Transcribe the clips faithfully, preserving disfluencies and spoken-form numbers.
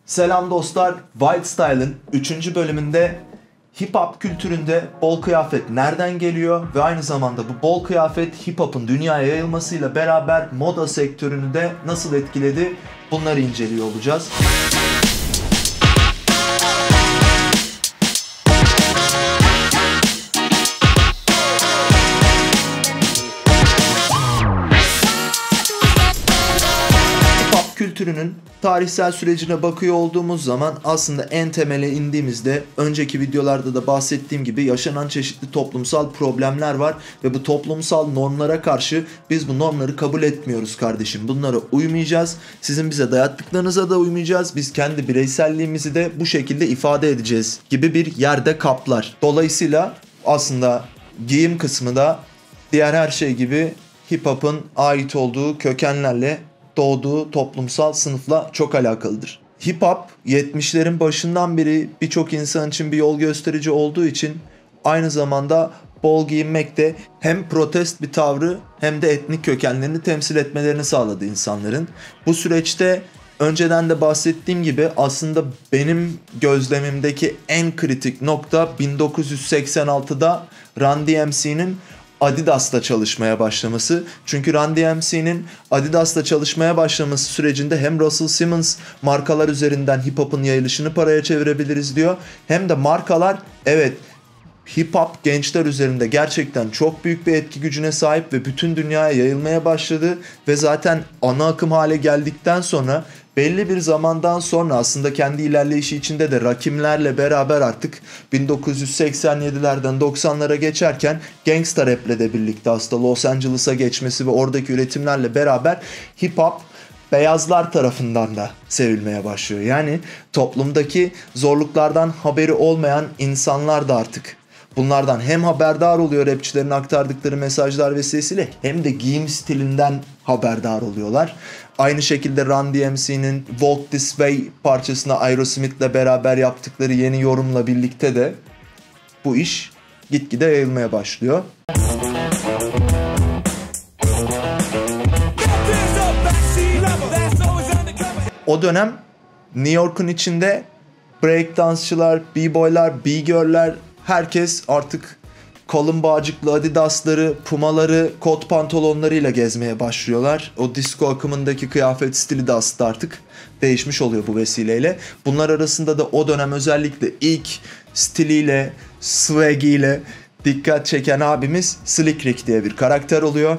Selam dostlar, Wild Style'ın üçüncü bölümünde hip hop kültüründe bol kıyafet nereden geliyor ve aynı zamanda bu bol kıyafet hip hop'un dünyaya yayılmasıyla beraber moda sektörünü de nasıl etkiledi, bunları inceliyor olacağız. Kültürünün tarihsel sürecine bakıyor olduğumuz zaman aslında en temele indiğimizde önceki videolarda da bahsettiğim gibi yaşanan çeşitli toplumsal problemler var ve bu toplumsal normlara karşı biz bu normları kabul etmiyoruz kardeşim. Bunlara uymayacağız. Sizin bize dayattıklarınıza da uymayacağız. Biz kendi bireyselliğimizi de bu şekilde ifade edeceğiz gibi bir yerde kaplar. Dolayısıyla aslında giyim kısmı da diğer her şey gibi hip hop'un ait olduğu kökenlerle doğduğu toplumsal sınıfla çok alakalıdır. Hip hop yetmişlerin başından beri birçok insan için bir yol gösterici olduğu için aynı zamanda bol giyinmek de hem protest bir tavrı hem de etnik kökenlerini temsil etmelerini sağladı insanların. Bu süreçte önceden de bahsettiğim gibi aslında benim gözlemimdeki en kritik nokta bin dokuz yüz seksen altıda Run D M C'nin Adidas'la çalışmaya başlaması. Çünkü Run D M C'nin Adidas'la çalışmaya başlaması sürecinde hem Russell Simmons markalar üzerinden hip hop'un yayılışını paraya çevirebiliriz diyor. Hem de markalar evet hip hop gençler üzerinde gerçekten çok büyük bir etki gücüne sahip ve bütün dünyaya yayılmaya başladı ve zaten ana akım hale geldikten sonra belli bir zamandan sonra aslında kendi ilerleyişi içinde de rakimlerle beraber artık bin dokuz yüz seksen yedilerden doksanlara geçerken Gangsta Rap'le de birlikte aslında Los Angeles'a geçmesi ve oradaki üretimlerle beraber hip hop beyazlar tarafından da sevilmeye başlıyor. Yani toplumdaki zorluklardan haberi olmayan insanlar da artık bunlardan hem haberdar oluyor rapçilerin aktardıkları mesajlar vesilesiyle hem de giyim stilinden haberdar oluyorlar. Aynı şekilde Run D M C'nin Walk This Way parçasına Aerosmith'le beraber yaptıkları yeni yorumla birlikte de bu iş gitgide yayılmaya başlıyor. O dönem New York'un içinde breakdansçılar, b-boylar, b-girl'ler herkes artık kalın bağcıklı Adidas'ları, Puma'ları, kot pantolonlarıyla gezmeye başlıyorlar. O disco akımındaki kıyafet stili de aslında artık değişmiş oluyor bu vesileyle. Bunlar arasında da o dönem özellikle ilk stiliyle, swag'iyle dikkat çeken abimiz Slick Rick diye bir karakter oluyor.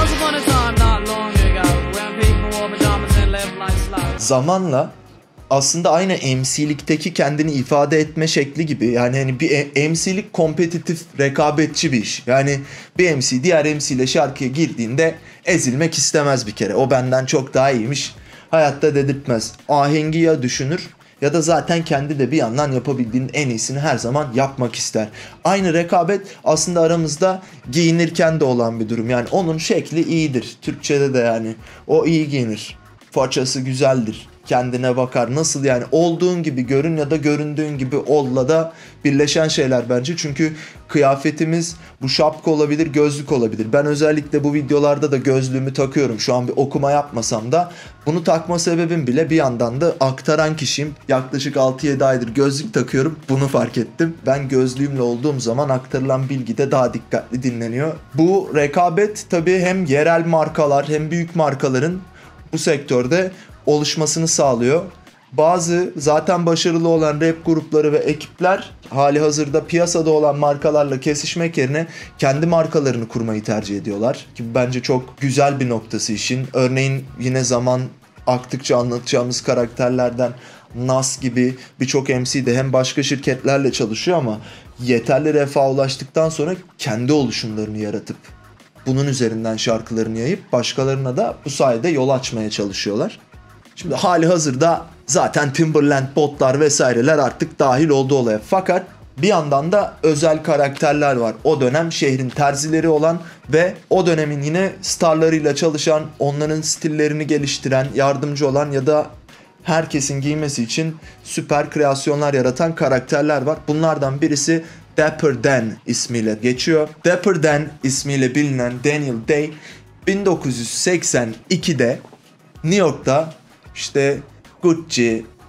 Zamanla aslında aynı M C'likteki kendini ifade etme şekli gibi, yani hani bir M C'lik kompetitif, rekabetçi bir iş. Yani bir M C diğer M C ile şarkıya girdiğinde ezilmek istemez bir kere. O benden çok daha iyiymiş. Hayatta dedirtmez. Ahengi ya düşünür ya da zaten kendi de bir yandan yapabildiğinin en iyisini her zaman yapmak ister. Aynı rekabet aslında aramızda giyinirken de olan bir durum. Yani onun şekli iyidir. Türkçe'de de yani o iyi giyinir. Façası güzeldir. Kendine bakar. Nasıl yani olduğun gibi görün ya da göründüğün gibi olla da birleşen şeyler bence. Çünkü kıyafetimiz bu şapka olabilir, gözlük olabilir. Ben özellikle bu videolarda da gözlüğümü takıyorum. Şu an bir okuma yapmasam da bunu takma sebebim bile bir yandan da aktaran kişiyim. Yaklaşık altı yedi aydır gözlük takıyorum. Bunu fark ettim. Ben gözlüğümle olduğum zaman aktarılan bilgi de daha dikkatli dinleniyor. Bu rekabet tabii hem yerel markalar hem büyük markaların bu sektörde oluşmasını sağlıyor. Bazı zaten başarılı olan rap grupları ve ekipler hali hazırda piyasada olan markalarla kesişmek yerine kendi markalarını kurmayı tercih ediyorlar. Ki bence çok güzel bir noktası işin. Örneğin yine zaman aktıkça anlatacağımız karakterlerden Nas gibi birçok M C de hem başka şirketlerle çalışıyor ama yeterli refaha ulaştıktan sonra kendi oluşumlarını yaratıp bunun üzerinden şarkılarını yayıp başkalarına da bu sayede yol açmaya çalışıyorlar. Şimdi hali hazırda zaten Timberland botlar vesaireler artık dahil oldu olaya. Fakat bir yandan da özel karakterler var. O dönem şehrin terzileri olan ve o dönemin yine starlarıyla çalışan, onların stillerini geliştiren, yardımcı olan ya da herkesin giymesi için süper kreasyonlar yaratan karakterler var. Bunlardan birisi Dapper Dan ismiyle geçiyor. Dapper Dan ismiyle bilinen Daniel Day bin dokuz yüz seksen ikide New York'ta işte Gucci,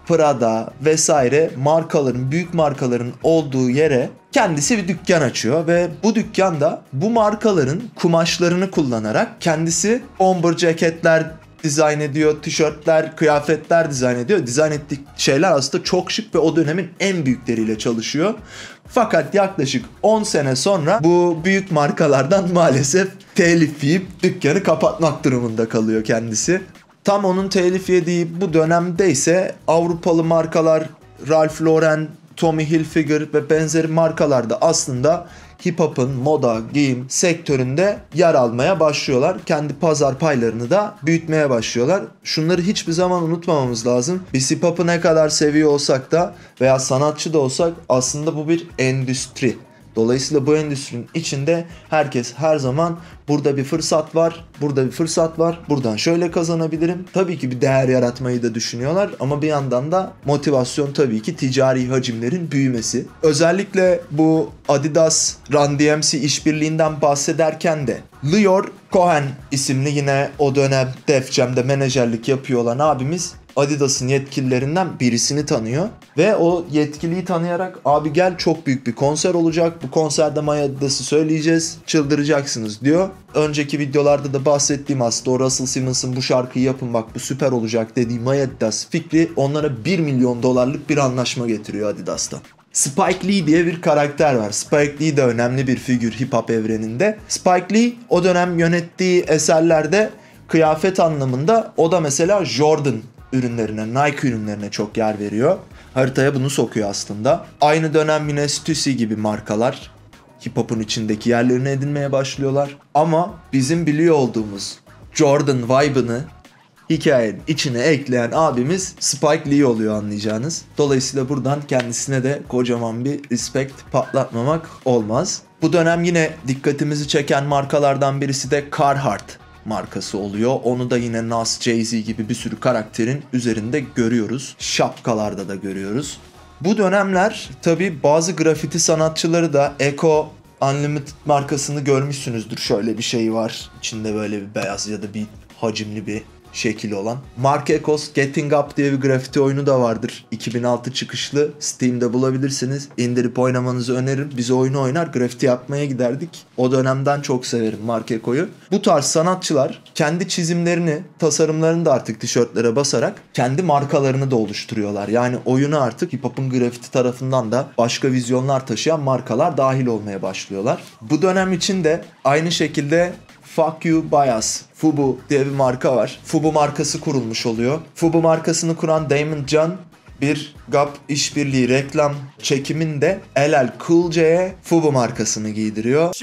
Prada vesaire markaların, büyük markaların olduğu yere kendisi bir dükkan açıyor ve bu dükkanda bu markaların kumaşlarını kullanarak kendisi bomber ceketler dizayn ediyor, tişörtler, kıyafetler dizayn ediyor. Dizayn ettiği şeyler aslında çok şık ve o dönemin en büyükleriyle çalışıyor. Fakat yaklaşık on sene sonra bu büyük markalardan maalesef telif yiyip dükkanı kapatmak durumunda kalıyor kendisi. Tam onun telif yediği bu dönemde ise Avrupalı markalar Ralph Lauren, Tommy Hilfiger ve benzeri markalar da aslında hip hop'un moda, giyim sektöründe yer almaya başlıyorlar. Kendi pazar paylarını da büyütmeye başlıyorlar. Şunları hiçbir zaman unutmamamız lazım. Biz hip hop'u ne kadar seviyor olsak da veya sanatçı da olsak aslında bu bir endüstri. Dolayısıyla bu endüstrinin içinde herkes her zaman burada bir fırsat var, burada bir fırsat var, buradan şöyle kazanabilirim. Tabii ki bir değer yaratmayı da düşünüyorlar ama bir yandan da motivasyon tabii ki ticari hacimlerin büyümesi. Özellikle bu Adidas, Run D M C işbirliğinden bahsederken de Lyor Cohen isimli yine o dönem Def Jam'de menajerlik yapıyor olan abimiz Adidas'ın yetkililerinden birisini tanıyor ve o yetkiliyi tanıyarak abi gel çok büyük bir konser olacak, bu konserde My Adidas'ı söyleyeceğiz, çıldıracaksınız diyor. Önceki videolarda da bahsettiğim aslında o Russell Simmons'ın bu şarkıyı yapın bak bu süper olacak dediği My Adidas fikri onlara bir milyon dolarlık bir anlaşma getiriyor Adidas'tan. Spike Lee diye bir karakter var. Spike Lee de önemli bir figür hip hop evreninde. Spike Lee o dönem yönettiği eserlerde kıyafet anlamında o da mesela Jordan ürünlerine, Nike ürünlerine çok yer veriyor. Haritaya bunu sokuyor aslında. Aynı dönem yine Stussy gibi markalar hip hop'un içindeki yerlerini edinmeye başlıyorlar. Ama bizim biliyor olduğumuz Jordan vibe'ını hikayenin içine ekleyen abimiz Spike Lee oluyor anlayacağınız. Dolayısıyla buradan kendisine de kocaman bir respect patlatmamak olmaz. Bu dönem yine dikkatimizi çeken markalardan birisi de Carhartt markası oluyor. Onu da yine Nas, Jay-Z gibi bir sürü karakterin üzerinde görüyoruz. Şapkalarda da görüyoruz. Bu dönemler tabii bazı grafiti sanatçıları da Eko Unlimited markasını görmüşsünüzdür. Şöyle bir şey var. İçinde böyle bir beyaz ya da bir hacimli bir şekli olan. Marc Ecos Getting Up diye bir grafiti oyunu da vardır. iki bin altı çıkışlı. Steam'de bulabilirsiniz. İndirip oynamanızı öneririm. Biz oyunu oynar grafiti yapmaya giderdik. O dönemden çok severim Marc Ecos'u. Bu tarz sanatçılar kendi çizimlerini, tasarımlarını da artık tişörtlere basarak kendi markalarını da oluşturuyorlar. Yani oyuna artık hip hop'un grafiti tarafından da başka vizyonlar taşıyan markalar dahil olmaya başlıyorlar. Bu dönem için de aynı şekilde Fuck You Bias, Fubu diye bir marka var. Fubu markası kurulmuş oluyor. Fubu markasını kuran Damon John bir Gap işbirliği reklam çekiminde L L Cool J'ye Fubu markasını giydiriyor.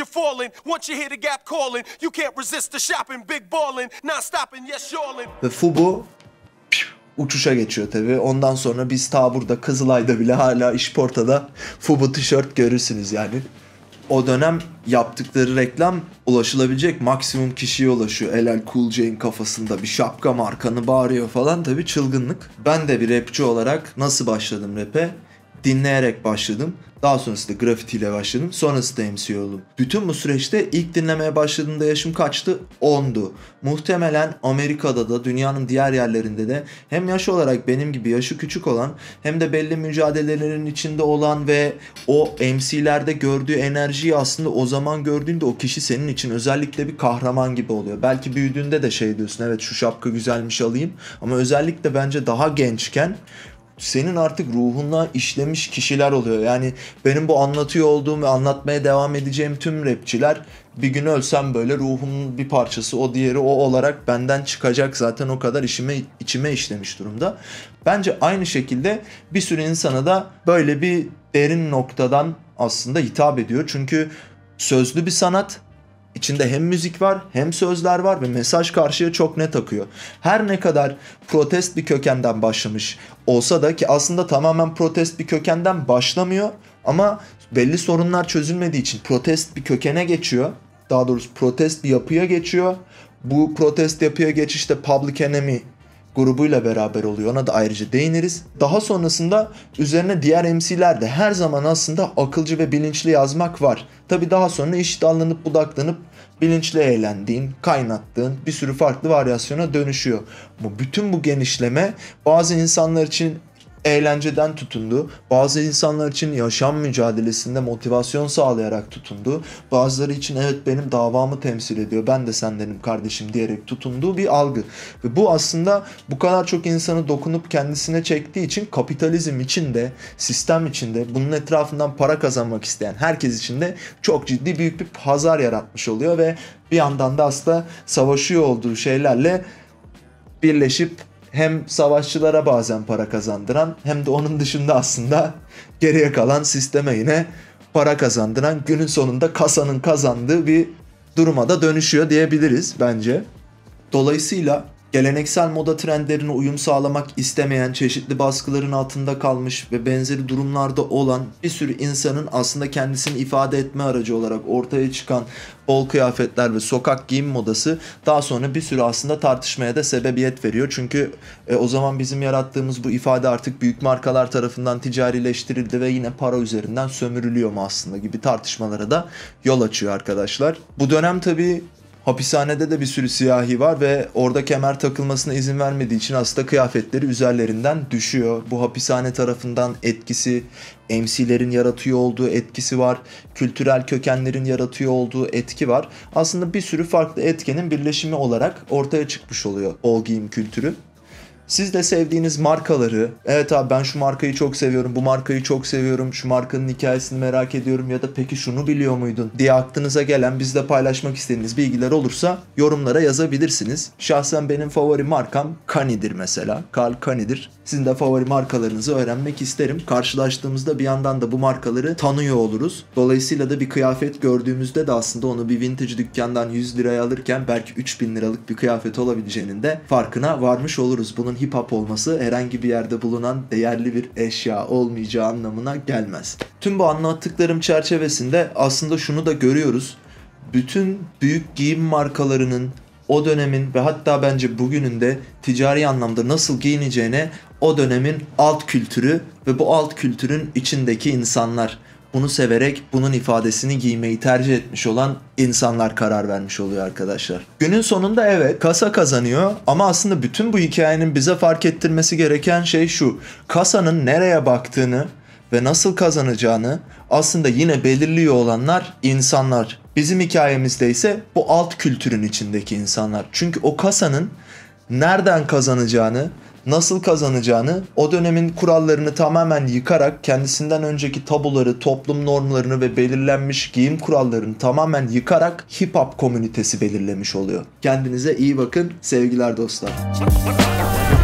Ve Fubu uçuşa geçiyor tabii. Ondan sonra biz ta burada Kızılay'da bile hala İşporta'da Fubu tişört görürsünüz yani. O dönem yaptıkları reklam ulaşılabilecek maksimum kişiye ulaşıyor. L L Cool J'in kafasında bir şapka markanı bağırıyor falan, tabii çılgınlık. Ben de bir rapçi olarak nasıl başladım rap'e? Dinleyerek başladım. Daha sonrasında grafitiyle başladım. Sonrasında M C oldum. Bütün bu süreçte ilk dinlemeye başladığımda yaşım kaçtı? ondu. Muhtemelen Amerika'da da dünyanın diğer yerlerinde de hem yaş olarak benim gibi yaşı küçük olan hem de belli mücadelelerin içinde olan ve o M C'lerde gördüğü enerjiyi aslında o zaman gördüğünde o kişi senin için özellikle bir kahraman gibi oluyor. Belki büyüdüğünde de şey diyorsun, evet şu şapka güzelmiş alayım, ama özellikle bence daha gençken senin artık ruhuna işlemiş kişiler oluyor. Yani benim bu anlatıyor olduğum ve anlatmaya devam edeceğim tüm rapçiler bir gün ölsem böyle ruhumun bir parçası, o diğeri o olarak benden çıkacak, zaten o kadar işime, içime işlemiş durumda. Bence aynı şekilde bir sürü insana da böyle bir derin noktadan aslında hitap ediyor. Çünkü sözlü bir sanat. İçinde hem müzik var hem sözler var ve mesaj karşıya çok net akıyor. Her ne kadar protest bir kökenden başlamış olsa da, ki aslında tamamen protest bir kökenden başlamıyor ama belli sorunlar çözülmediği için protest bir kökene geçiyor. Daha doğrusu protest bir yapıya geçiyor. Bu protest yapıya geçişte Public Enemy grubuyla beraber oluyor. Ona da ayrıca değiniriz. Daha sonrasında üzerine diğer M C'ler de her zaman aslında akılcı ve bilinçli yazmak var. Tabii daha sonra iş dallanıp budaklanıp bilinçli eğlendiğin, kaynattığın bir sürü farklı varyasyona dönüşüyor. Ama bütün bu genişleme bazı insanlar için eğlenceden tutundu. Bazı insanlar için yaşam mücadelesinde motivasyon sağlayarak tutundu. Bazıları için evet benim davamı temsil ediyor, ben de sendenim kardeşim diyerek tutunduğu bir algı. Ve bu aslında bu kadar çok insanı dokunup kendisine çektiği için kapitalizm içinde, sistem içinde, bunun etrafından para kazanmak isteyen herkes için de çok ciddi büyük bir pazar yaratmış oluyor ve bir yandan da aslında savaşıyor olduğu şeylerle birleşip hem savaşçılara bazen para kazandıran hem de onun dışında aslında geriye kalan sisteme yine para kazandıran, günün sonunda kasanın kazandığı bir duruma da dönüşüyor diyebiliriz bence. Dolayısıyla geleneksel moda trendlerine uyum sağlamak istemeyen, çeşitli baskıların altında kalmış ve benzeri durumlarda olan bir sürü insanın aslında kendisini ifade etme aracı olarak ortaya çıkan bol kıyafetler ve sokak giyim modası daha sonra bir sürü aslında tartışmaya da sebebiyet veriyor. Çünkü e, o zaman bizim yarattığımız bu ifade artık büyük markalar tarafından ticarileştirildi ve yine para üzerinden sömürülüyor mu aslında gibi tartışmalara da yol açıyor arkadaşlar. Bu dönem tabii hapishanede de bir sürü siyahi var ve orada kemer takılmasına izin vermediği için aslında kıyafetleri üzerlerinden düşüyor. Bu hapishane tarafından etkisi, M C'lerin yaratıyor olduğu etkisi var. Kültürel kökenlerin yaratıyor olduğu etki var. Aslında bir sürü farklı etkenin birleşimi olarak ortaya çıkmış oluyor bol giyim kültürü. Siz de sevdiğiniz markaları, evet abi ben şu markayı çok seviyorum, bu markayı çok seviyorum, şu markanın hikayesini merak ediyorum ya da peki şunu biliyor muydun diye aklınıza gelen, bizle paylaşmak istediğiniz bilgiler olursa yorumlara yazabilirsiniz. Şahsen benim favori markam Kani'dir mesela. Karl Kani'dir. Sizin de favori markalarınızı öğrenmek isterim. Karşılaştığımızda bir yandan da bu markaları tanıyor oluruz. Dolayısıyla da bir kıyafet gördüğümüzde de aslında onu bir vintage dükkandan yüz liraya alırken belki üç bin liralık bir kıyafet olabileceğinin de farkına varmış oluruz. Bunun hip hop olması herhangi bir yerde bulunan değerli bir eşya olmayacağı anlamına gelmez. Tüm bu anlattıklarım çerçevesinde aslında şunu da görüyoruz. Bütün büyük giyim markalarının o dönemin ve hatta bence bugünün de ticari anlamda nasıl giyineceğine o dönemin alt kültürü ve bu alt kültürün içindeki insanlar, bunu severek bunun ifadesini giymeyi tercih etmiş olan insanlar karar vermiş oluyor arkadaşlar. Günün sonunda evet kasa kazanıyor ama aslında bütün bu hikayenin bize fark ettirmesi gereken şey şu: kasanın nereye baktığını ve nasıl kazanacağını aslında yine belirliyor olanlar insanlar. Bizim hikayemizde ise bu alt kültürün içindeki insanlar. Çünkü o kasanın nereden kazanacağını, nasıl kazanacağını, o dönemin kurallarını tamamen yıkarak, kendisinden önceki tabuları, toplum normlarını ve belirlenmiş giyim kurallarını tamamen yıkarak hip hop komünitesi belirlemiş oluyor. Kendinize iyi bakın sevgiler dostlar.